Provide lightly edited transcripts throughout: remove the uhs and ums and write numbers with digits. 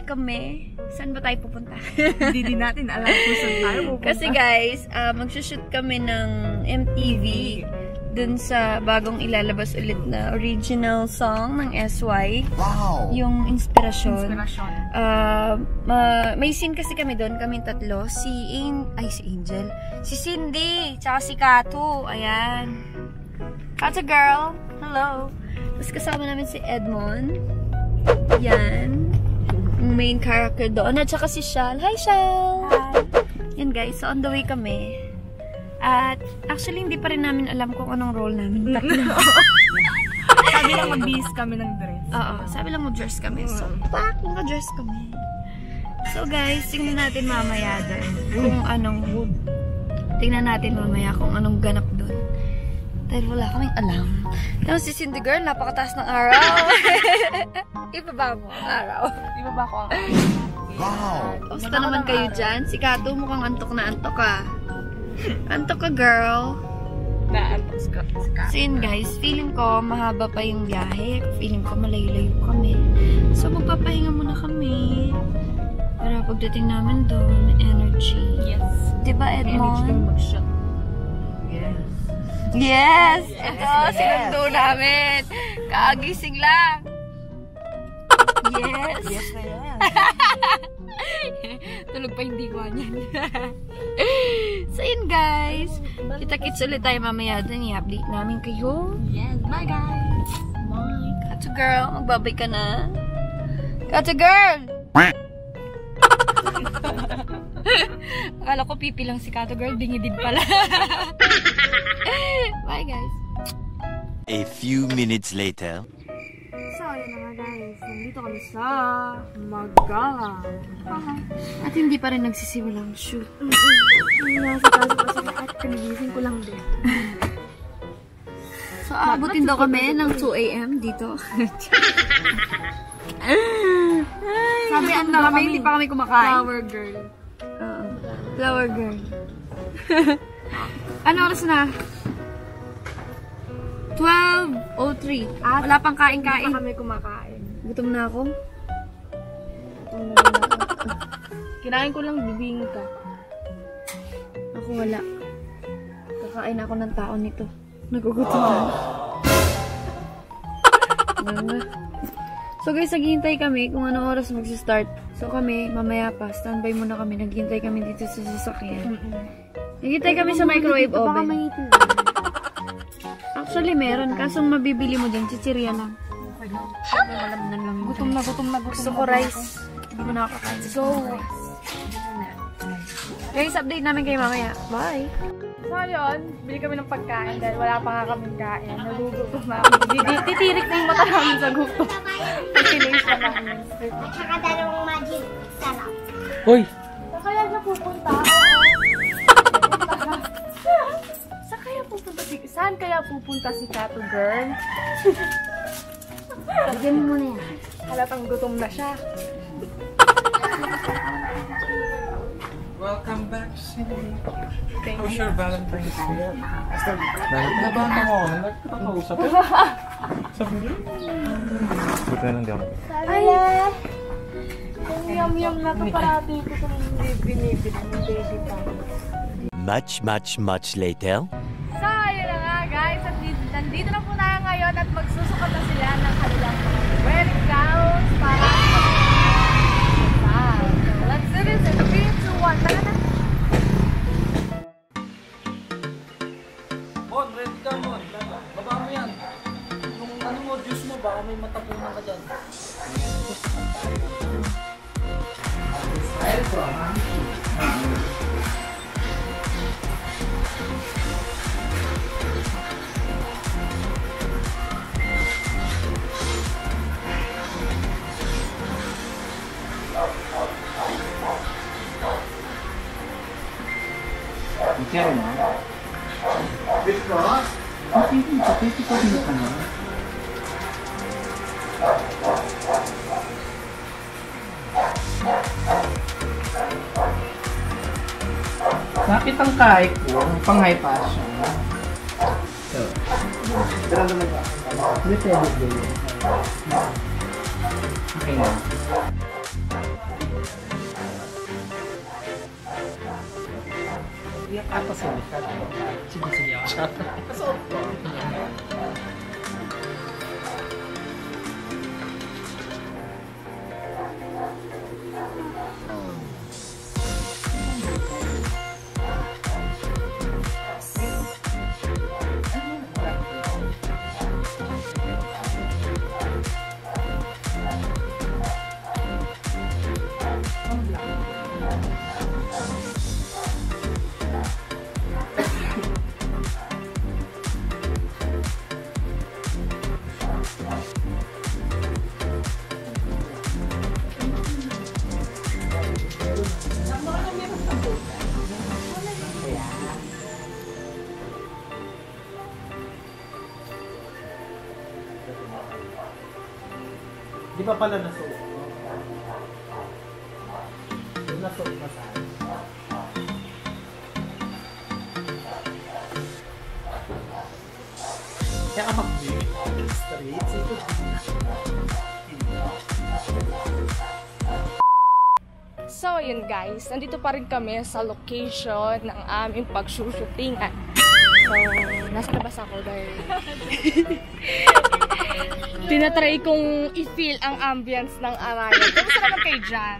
kami. Saan ba tayo pupunta? Hindi din natin alam kung saan tayo pupunta. Kasi guys, magsushoot kami ng MTV dun sa bagong ilalabas ulit na original song ng SY. Wow! Yung Inspirasyon. Inspirasyon. May scene kasi kami doon, kaming tatlo. Si Angel. Si Cindy, tsaka si Kato. Ayan. Kato girl. Hello. Tapos kasama namin si Edmond. Yan. Yung main character doon. At saka si Shal. Hi, Shal! Hi! Yan guys, so on the way kami. At actually, hindi pa rin namin alam kung anong role namin. Sabi lang mag-bihis kami ng dress. Oo, sabi lang mag-dress kami. So, naka-dress kami. So guys, tingnan natin mamaya doon kung anong mood. Tingnan natin mamaya kung anong ganap doon. Dahil wala kaming alam. Tapos si Cindy girl, napakataas ng araw. Ibaba mo ang araw. Ibaba ko ang Wow! Kamusta naman kayo dyan? Si Kato mukhang antok na antok ka. Antok ka, girl. naantok si So yun guys, feeling ko mahaba pa yung biyahe. Feeling ko malayo-layo kami. So magpapahinga muna kami. Para pagdating namin doon, energy. Yes. Diba, Edmond? Energy mag-shot. Yes! Ito, sinundo namin. Kaagising lang. Yes! Yes na yan. Tulog pa hindi ko niyan. So yun guys. Kita-kits ulit tayo mamaya doon. I-update namin kayo. Yes. Bye guys. Bye. Kato girl, magbabay ka na. Kato girl! Akala ko pipi lang si Kato girl. Dingidid pala. Bye guys. A few minutes later. So, yun na nga guys. Nandito kami sa Magala. At hindi pa rin nagsisimulang shoot. Hindi sa kaso kasi at kanigising ko lang din. So, aabutin daw kami ng 2 AM dito. Sabi ano kami, hindi pa kami kumakain. Flower girl. Oo. Flower girl. Ano oras na? 12:03. Wala pang kain-kain. Hindi pa kami kumakain. Gutom na ako. Kinain ko lang bibingka. Ako wala. Kakain ako ng tao nito. Nagugutom na. So guys, naghihintay kami kung anong oras mag-start. So kami, mamaya pa, standby muna kami. Naghihintay kami dito sa sasakyan. Naghihintay kami sa microwave oven. Actually, meron. Kasong mabibili mo dyan, chichirya lang. Gutom na gutom. Gusto ko rice. Hindi ko nakakain. So, guys, update namin kayo mamaya. Bye! So yun, bili kami ng pagkain dahil wala pa nga kaming kain. Nagugutom na kami. Titirik na yung mata namin sa gutom. Pag-finish na namin. Tsaka dalawang magic sarap. Hoy! Kaya na pupunta? Saan kaya pupunta si Kato girl? Lagyan mo muna yan. Halatang gutom na siya. Welcome back, Cindy. Thank How's you. your Valentine's Day? Nabata ko. Nagkakausap ko. Sabi niyo? Buti na lang di ako. Ay! Ang yum-yum na ito parati ko kung binibili ng baby pa. Much later. So, ayun na nga guys. At nandito na po na ngayon at magsusukat na sila ng kanilang mga wedding gowns para so, let's do this in 3, 2, 1. Tara na! Mon, ready ka, Mon. Baba mo yan. Yung ano mo, juice mo, baka may matapunan ka dyan. Kaya mo? Kapit ang kahit ko, pang high fashion. So, pero naman ba? Okay na. Apa sih? Sige. Di ba pala nasuot? Nasuot na saan? Kaya ka mag-break. Straight. Ito. So, yun guys. Nandito pa rin kami sa location ng aming pag-shootingan. So, nasa labas ako dahil tinatry kong i-feel ang ambience ng Arayat. Kamusta naman kayo dyan?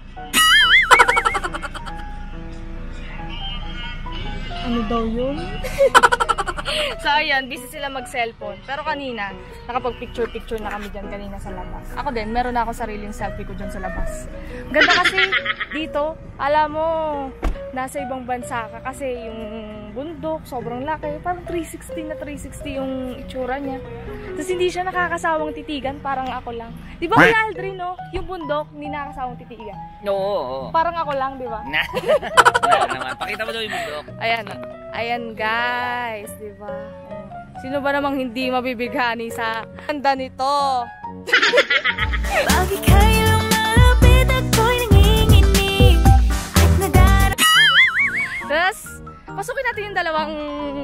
Ano daw yun? So, ayan, busy sila mag-cellphone. Pero kanina, nakapag-picture-picture na kami dyan kanina sa labas. Ako din, meron na ako sariling selfie ko dyan sa labas. Ganda kasi dito, alam mo, nasa ibang bansa ka kasi yung bundok, sobrang laki. Parang 360 na 360 yung itsura niya. Tapos hindi siya nakakasawang titigan, parang ako lang. Di ba kaya Aldrin, no? Yung bundok, hindi nakakasawang titigan. Oo. Parang ako lang, di ba? Wala naman. Pakita mo daw yung bundok. Ayan, ayan guys, di ba? Sino ba namang hindi mabibighani sa ganda nito? Bakit kayo malapit ako'y nanginginig at nadarap. Tapos, pasukin natin yung dalawang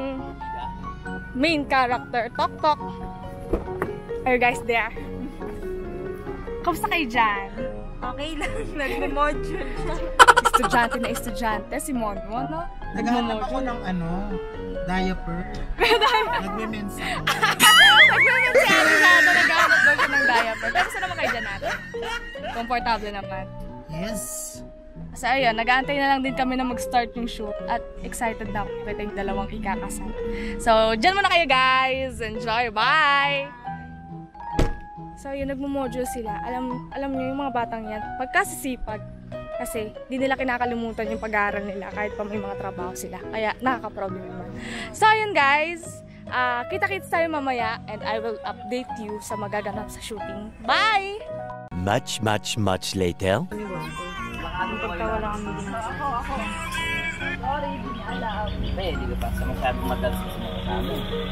main character. Tok-tok. Are you guys there? Kamusta kayo dyan? Okay lang, nagmo-module siya. Estudyante na estudyante. Si Monmon, no? Naghahanap ako ng diaper. Nagme-mensa ako. Nagme-mensyado na ito. Naghahanap daw siya ng diaper. Pero saan naman kayo dyan natin? Komportable naman. Yes. So ayun, nag-aantay na lang din kami na mag-start yung shoot at excited na ako kita yung dalawang ikakasal. So, dyan muna kayo guys! Enjoy! Bye! So yun, nagmo-module sila. Alam niyo yung mga batang yan, pagkasisipag, kasi di nila kinakalimutan yung pag-aaral nila kahit pa may mga trabaho sila. Kaya nakaka-problem naman. So yun guys, kita-kits tayo mamaya and I will update you sa magaganap sa shooting. Bye! Much later. Pagkawala kami din. Sorry, hindi niya alam. Hindi ko pa sa masyadong madalas sa mga kasama.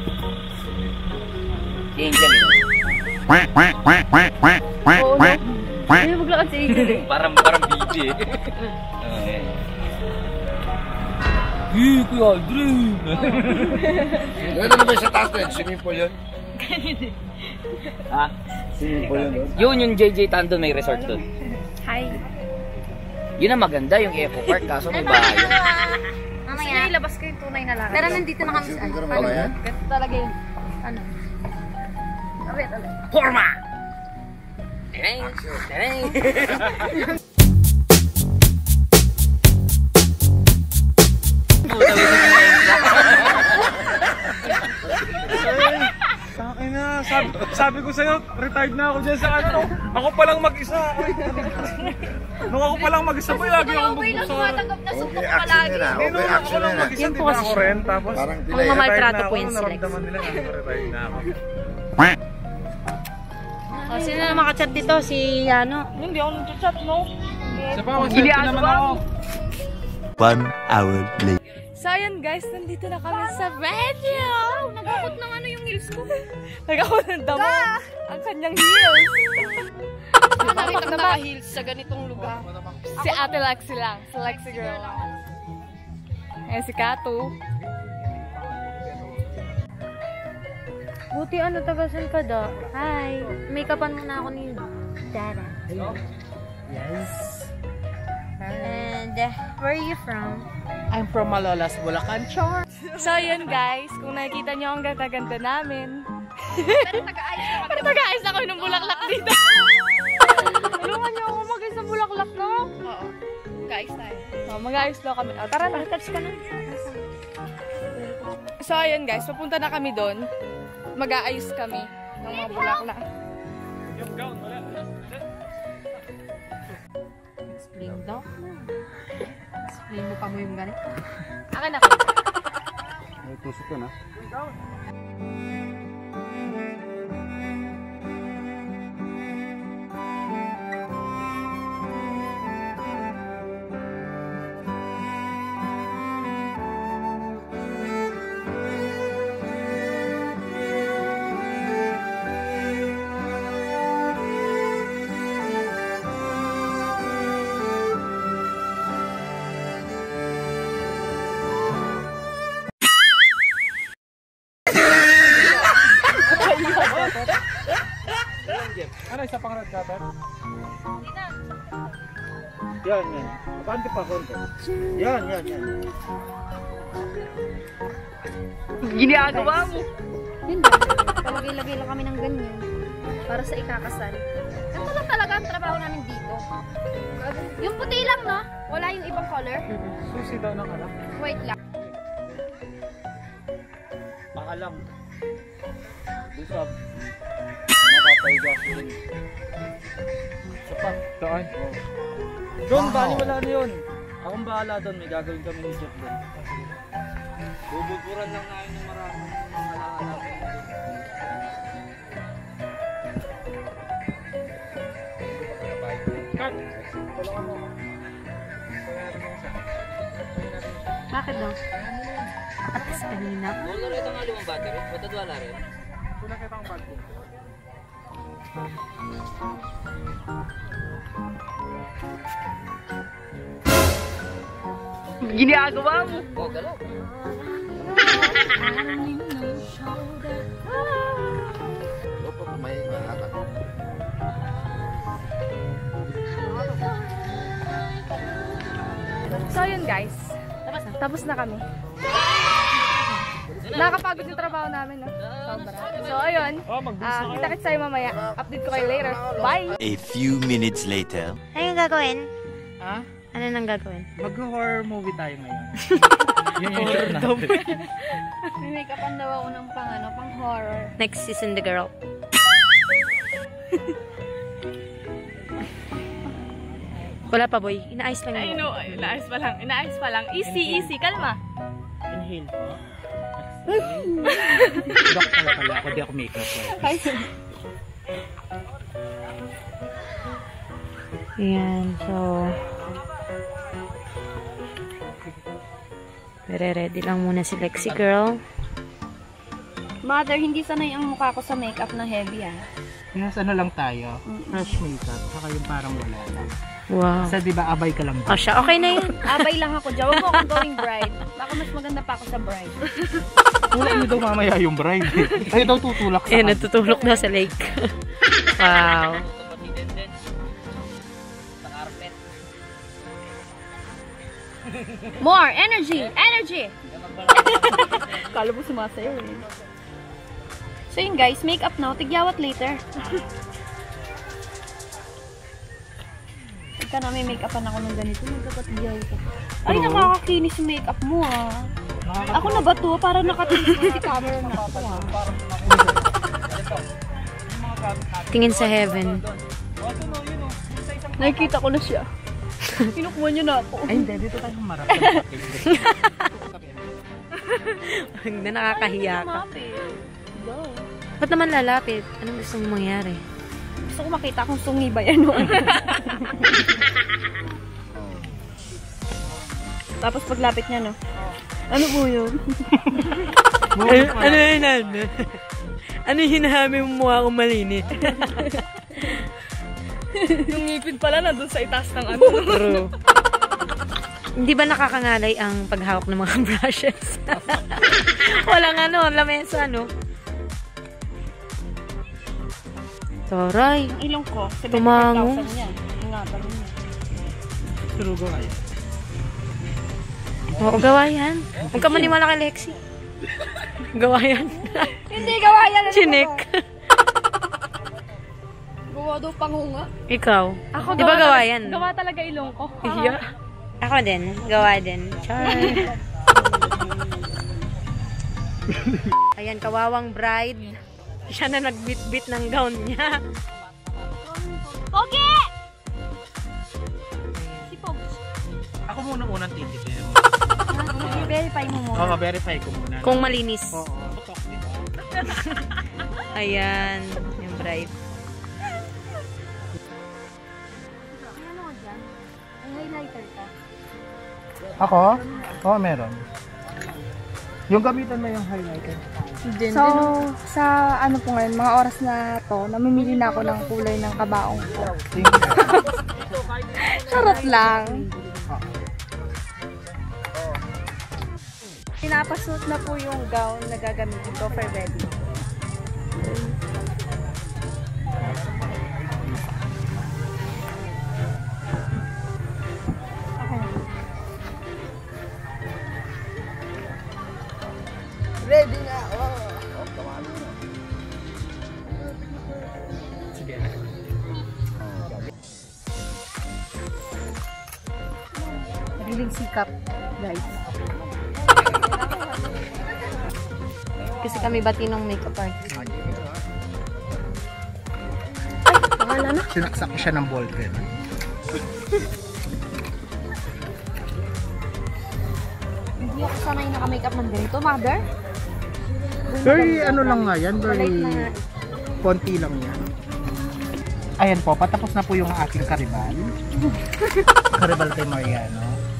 Si Angel yun. Oo, no? Hindi maglakad si Angel eh. Parang bibi eh. Kuya Aldrin! Ano naman sa taas na yun? Swimming pool yun? Ha? Swimming pool yun? Yung JJ Tandon may resort doon. Hi. Yun ang maganda, yung Eco Park, kaso may bahay. Mamaya. Ilabas ko yung tunay na lakad. Pero nandito na kami sa Siguro ba yan? Ganito talaga yun. Ano? Ulit. Forma! Tereng! Tereng! Takin na. Sabi ko sa'yo, retired na ako dyan sa ano. Ako palang mag-isa. Nung ako palang mag-isa pa, lagi ako mag-isa. Tumatanggap na sumpok Okay, ko action palagi. nila. Eh, Okay, nung ako action lang nila. mag-isa, di ba ako rin? Tapos, Parang Ang delay. mga retired maltrato na po ako, yun, Silex. naramdaman nila na retired na ako. Oh, sino na makachat dito? Si ano? Hindi ako nag-chat, no? Isa pa, mag-selfie naman ako. 1 hour later. So ayun guys, nandito na kami sa venue! Nagkakot ng ano yung heels ko. Nagkakot ng damo ang kanyang heels. Nakita ko naka-heels sa ganitong lugar. Si Ate Lexi lang. Si Lexi girl lang. Ayan si Kato. Buti ano, tagasan ka da. Hi. Make-upan muna ako ni Dada. Yes. And where are you from? I'm from Malolos, Bulacan, Char. So yun guys, kung nakikita nyo ang ganda-ganda namin. Pero nag-aayos na kami ng bulaklak dito. Tulungan nyo ako mag-ayos ng bulaklak, no? Oo. Mag-ayos tayo. Mag-ayos daw kami. Tara na, touch ka na. So ayun guys, papunta na kami doon. Mag-aayos kami ng mga bulaklak. Explain daw. Explain mo pa mo yung ganit. Akin na kayo. May tusok ka na. Ano, isa pang red carpet? Yan. Abante pa konti. Yan. Ginagawa mo. Hindi. Palagay-lagay lang kami ng ganyan. Para sa ikakasal. Ito lang talaga ang trabaho namin dito. Yung puti lang, no? Wala yung ibang color. Susi daw ng anak. White lang. Pakalang. Doon sa makapahiga ko din. Sa pa. Saan? Doon, bali wala na yun. Akong bahala doon, may gagawin kami ni Jeff doon. Bubukuran lang namin ng maraming halahala. Cut! Tulungan mo ako. Bakit daw? At sa kanina. Wala rin ang alimang battery. Ba't wala rin? Wala kita ang battery. Ginagawa mo. Oh, galaw. Opo, may mahatak. So yun guys, tapos na kami. Nakakapagod yung trabaho namin, no? Sobra. So ayun, kita-kits tayo mamaya. Update ko kayo later. Bye! A few minutes later. Ano yung gagawin? Ha? Ano nang gagawin? Mag-horror movie tayo ngayon. Yun yung show natin. May make-upan daw ako ng pang horror. Next season, the girl. Wala pa, boy. Inaayos lang I yun. know, inaayos pa lang. Easy, kalma. Inhale po. Doc pala ako, di ako makeup. Ayan, so... Ready lang muna si Lexi girl. Mother, hindi sanay ang mukha ko sa makeup na heavy, ah. Yes, ano lang tayo? Fresh makeup, saka yung parang wala lang. Wow. Kasi diba abay ka lang ba? Oh, siya. Okay na yan. Abay lang ako dyan. Huwag mo akong going bride. Baka mas maganda pa ako sa bride. Wala niyo daw mamaya yung bride. Ay daw tutulak sa Ayan, natutulok na sa lake. Wow. More energy! Energy! Kala mo sumasayaw eh. So yun guys, makeup now. Tigyawat later. Pagka na may make-upan ako ng ganito, magkakatiyaw ko. Ay, nakakakinis yung make-up mo ah. Ako na ba to? Parang nakatingin si camera na ako ah. Tingin sa heaven. Nakikita ko na siya. Kinukuha niyo na ako. Ay, hindi. Dito tayo humarap. Huwag na nakakahiya ka. Ba't naman lalapit? Anong gusto mong mangyari? Gusto ko makita kung sungi ba yan. Tapos paglapit niya, no? Ano po yun? Ano yun? Ano yung hinahami mo mukha kong malinis? Yung ngipin pala nandun sa itaas ng ano. True. Hindi ba nakakangalay ang paghawak ng mga brushes? Walang ano, lamesa, no? Taray. Ang ilong ko, 75,000 Tumango. yan. Ingatan mo. Surugo kayo. Oo, gawa yan. Huwag ka maniwala kay Lexi. Gawa yan. Hindi, gawa yan. Chinik. Gawa daw pangunga. Ikaw. Ako Di ba gawa yan? Gawa talaga ilong ko. Iya. Ako din. Gawa din. Char. Ayan, kawawang bride. Siya na nagbit-bit ng gown niya. Pogi! Ako muna unang titikin. I-verify mo muna. Oo, verify ko muna. Kung malinis. Oo. Ayan, yung bride. Ano ka dyan? Ay, highlighter ka. Ako? Oo, meron. Yung gamitan mo yung highlighter. So, sa ano po ngayon, mga oras na to, namimili na ako ng kulay ng kabaong ko. Charot lang. Pinapasuot na po yung gown na gagamitin ko for wedding. Ready na! Oh. Sige. Naging sikap, guys. Kasi kami batinong makeup artist. Sinaksak ko siya ng ballpen. Hindi ako sanay naka-makeup ng ganito, mother. Very ano lang nga yan, very konti lang yan. Ayan po, patapos na po yung aking karibal. Karibal kay Mariano.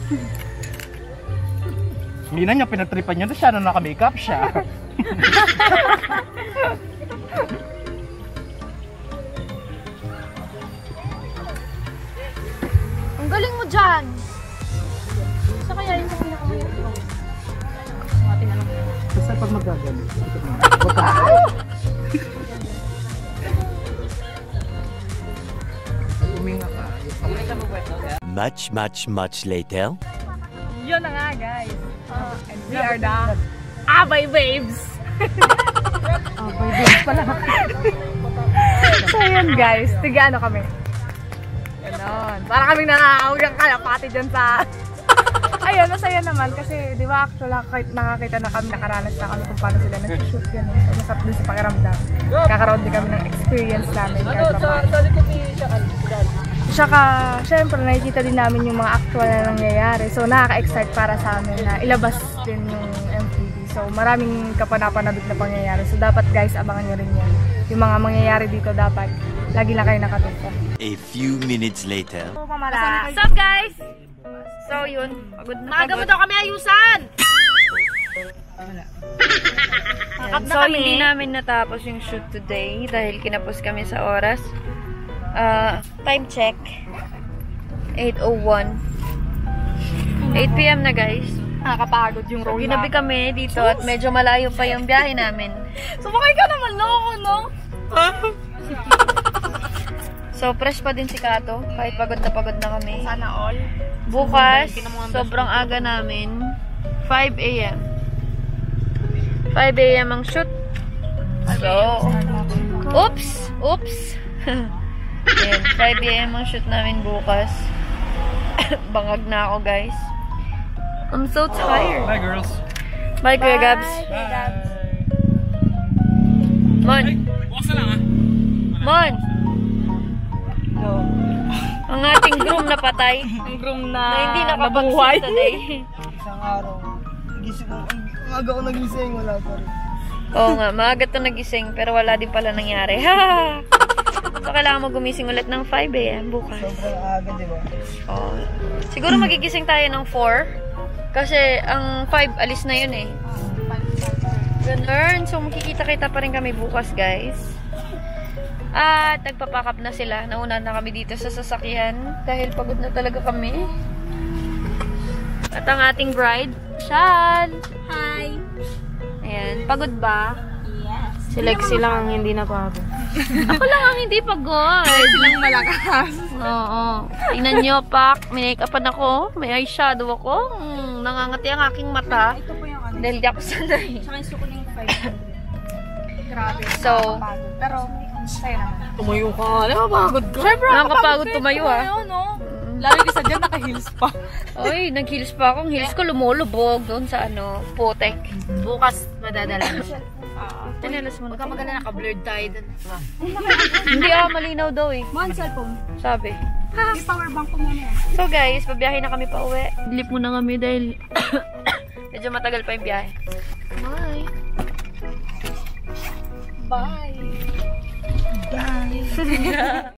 Hindi na niya, pinatripan niya na siya na naka-makeup siya. Ang galing mo dyan! Sa kaya yung sa pinaka-makeup? Basta pag magagamit. Uminga ka. Much later. Yun na nga, guys. And we are the Abay Babes! Abay Babes pala. So yun, guys. Tiga ano kami. Ganon. Para kaming nakakawag ang kalapati dyan sa... Ayun, masaya naman kasi di ba actually nakakita na kami, nakaranas na kami kung paano sila nag-shoot yun. So masarap din sa pakiramdam. Kakaroon din kami ng experience namin. Tsaka, syempre, nakikita din namin yung mga actual na nangyayari. So, nakaka-excite para sa amin na ilabas din yung MTV. So, maraming kapanapanabik na pangyayari. So, dapat guys, abangan nyo rin yan. Yung mga mangyayari dito dapat, lagi lang kayo nakatutok. A few minutes later. What's up, guys? So, yun. Pagod na pagod. Maaga mo daw kami ayusan! So, hindi namin natapos yung shoot today dahil kinapos kami sa oras. Time check. 8:01. 8 PM na, guys. Nakakapagod yung So, roll ginabi kami dito at medyo malayo pa yung biyahe namin. Sumakay ka naman, no? So, fresh pa din si Kato. Kahit pagod na kami. Sana all. Bukas, sobrang aga namin. 5 AM. 5 AM ang shoot. So, oops! Ayan, 5 AM ang shoot namin bukas. Bangag na ako, guys. I'm so tired. Bye, girls. Bye, Kuya Gabs. Mon! Bukas na lang, ha? Mon! Ang ating groom na patay. Ang groom na hindi nabuhay. nakapag-shoot today. Isang araw. Gising ko. Ang aga ko nagising. Wala pa rin. Oo nga, maaga to nagising pero wala din pala nangyari. So, kailangan mo gumising ulit ng 5 AM bukas. Sobrang aga, di ba? Oo. Siguro magigising tayo ng 4 kasi ang 5 alis na yun eh. Ganun. So, makikita-kita pa rin kami bukas, guys. At nagpapakap na sila. Nauna na kami dito sa sasakyan dahil pagod na talaga kami. At ang ating bride, Shal. Hi! Ayan. Pagod ba? Yes. Si Lexi lang ang hindi napagod. Ako lang ang hindi pagod. Silang malakas. Oo. Tingnan nyo, Pak. May make-upan ako. May eyeshadow ako. nangangati ang aking mata. Ito po yung ano. Dahil di ako sanay. Tsaka yung suko ng 500. Grabe. So, pero, sa'yo naman. Tumayo ka. Nakapagod ka. Siyempre, Nakakapagod tumayo, ah. No? Lalo yung isa dyan, naka-heels pa. Oy, nag-heels pa akong heels ko lumulubog doon sa ano, Potek. Bukas madadala. Tinilas mo na. Huwag ka maganda, naka-blurred tayo dun. Hindi malinaw daw eh. Man, cellphone. Sabi. May power bank ko muna yan. So guys, pabiyahe na kami pa uwi. Lip muna kami dahil medyo matagal pa yung biyahe. Bye! Bye. Bye.